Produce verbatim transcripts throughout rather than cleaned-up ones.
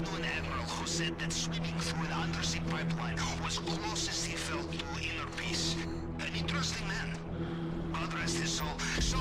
once knew an admiral who said that swimming through an undersea pipeline was closest he felt to inner peace. An interesting man. God rest his soul. So...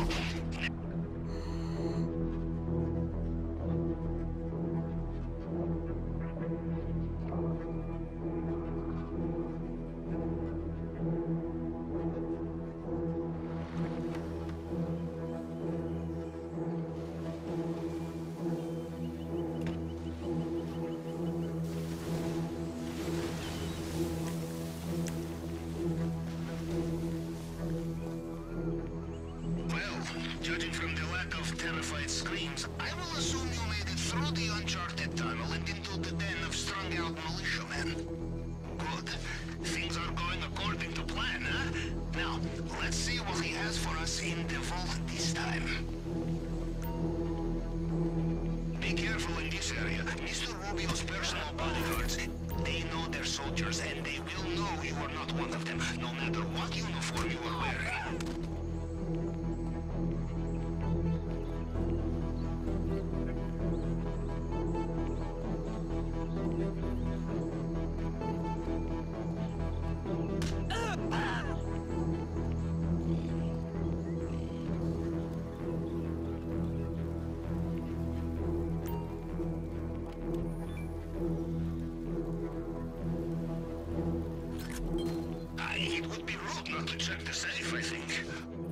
Judging from the lack of terrified screams, I will assume you made it through the uncharted tunnel and into the den of strung-out militiamen. Good. Things are going according to plan, huh? Now, let's see what he has for us in the vault this time. Be careful in this area. Mister Rubio's personal bodyguards, they know their soldiers, and they will know you are not one of them, no matter what uniform you are wearing. It would be rude not to check the safe, I think.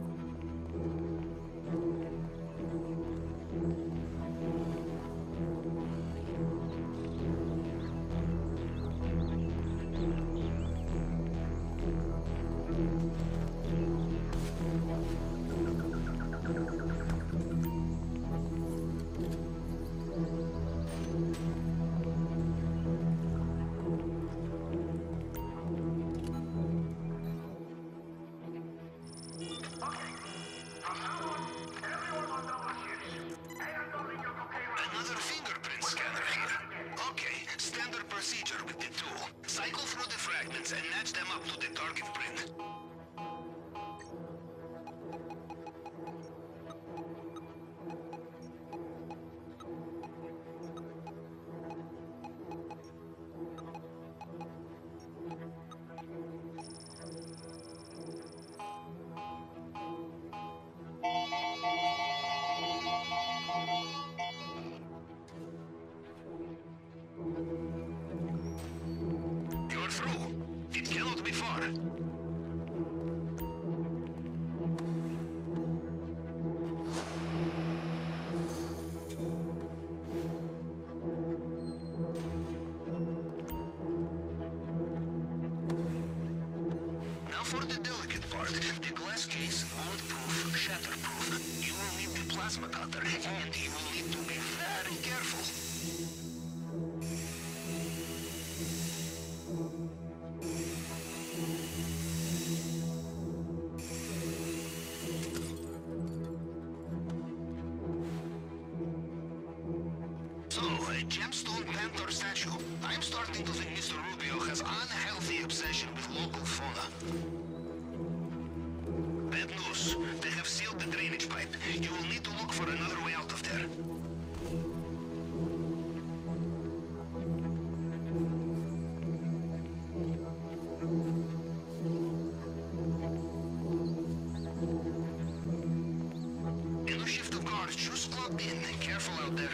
Another fingerprint scanner here. Okay, standard procedure with the tool. Cycle through the fragments and match them up to the target print. You're through. It cannot be far. Now for the delicate part. The glass case, mold-proof, shatterproof. You will need the plasma cutter, and you will need to be very careful. So, a gemstone Panther statue. I'm starting to think Mister Rubio has unhealthy obsession with local fauna. Bad news. They have sealed the drainage pipe. You will need to look for another way out of there. In a shift of guards just clocked in. Careful out there.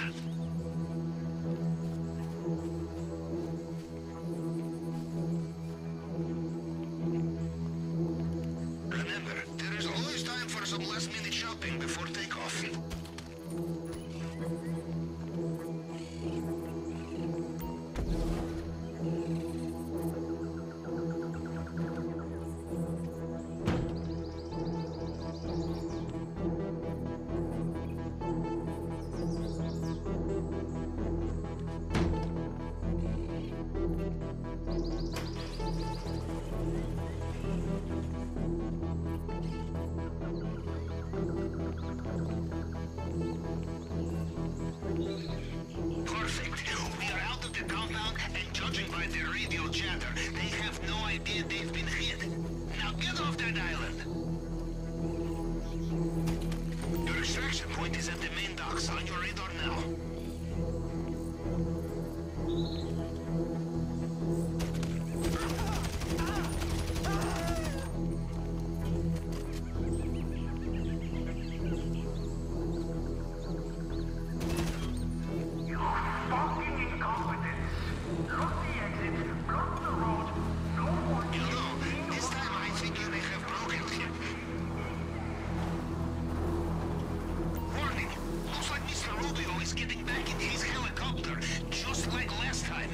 Remember, there is always time for some last-minute shopping before takeoff. They've been hit. Now get off that island! Your extraction point is at the main docks, on your radar now. Rubio is getting back in his helicopter, just like last time.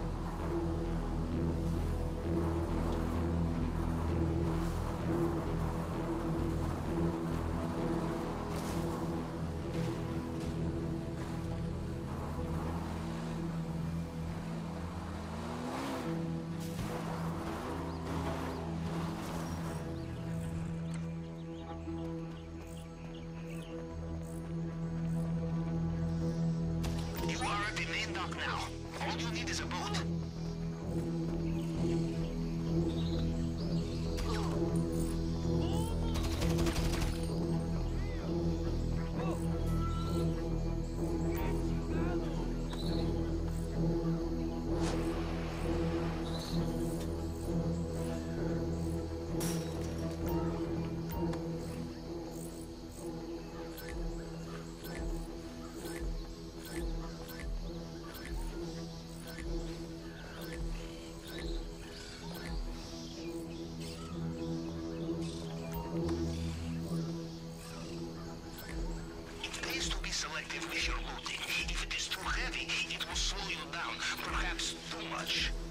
Now, all you need is a boat. Selective with your looting. If it is too heavy, it will slow you down, perhaps too much.